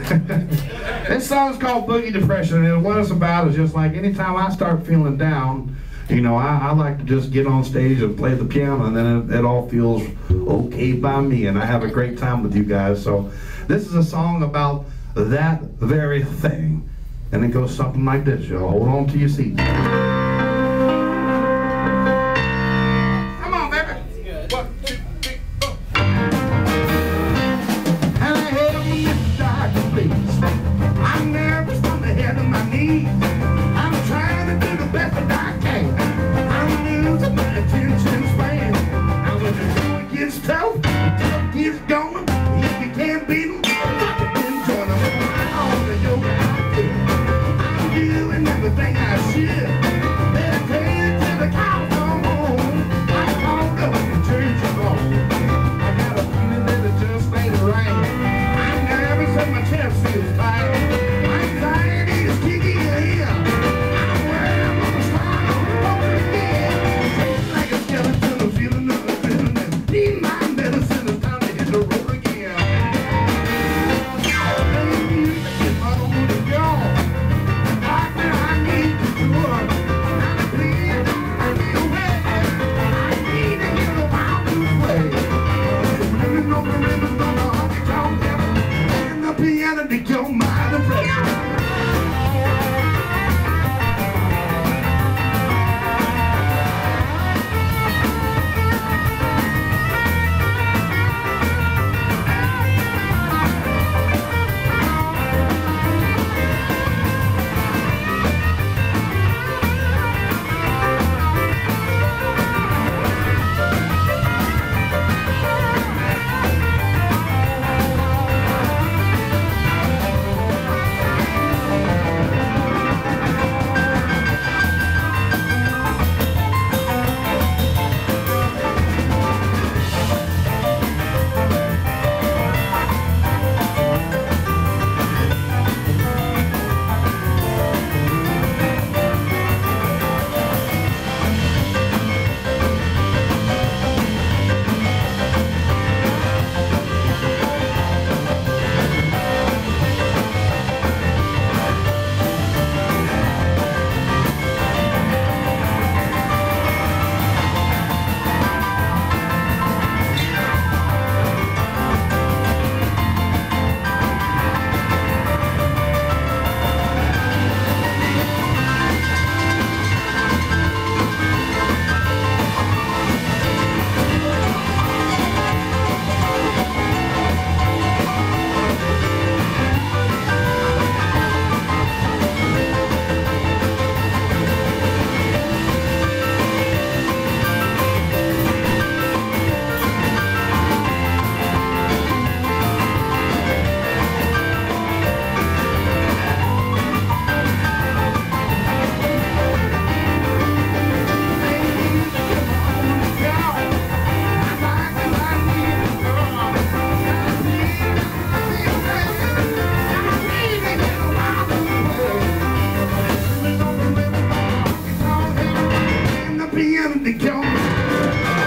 This song's called Boogie Depression, and what it's about is just like anytime I start feeling down, you know, I like to just get on stage and play the piano, and then it all feels okay by me, and I have a great time with you guys. So this is a song about that very thing, and it goes something like this, y'all. Hold on to your seats. Come on, baby. 1, 2, 3, 4. And I head on this dark place. I'm nervous from the head of my knees. I'm trying to do the best that I can. I'm losing my attention span. Now when the going gets tough, the tough gets going. If you can't beat them, then join them. All the yoga I do, I'm doing everything I should. Meditating till the cows come home. I'm called up and change the law. I got a feeling that it just ain't right. I'm nervous and my chest feels tight. My anxiety is kicking in. I'm worried I'm gonna start all over again. Feeling like a skeleton, I'm feeling another feeling. Need my medicine, it's time to hit the road again. Playing music is my only job. Partner, I need to do it. I'm pleased, I feel bad. I need to get a wild new way. So living on the rhythm, on the honky-tonk devil, and the piano to kill my depression. Piano to kill me.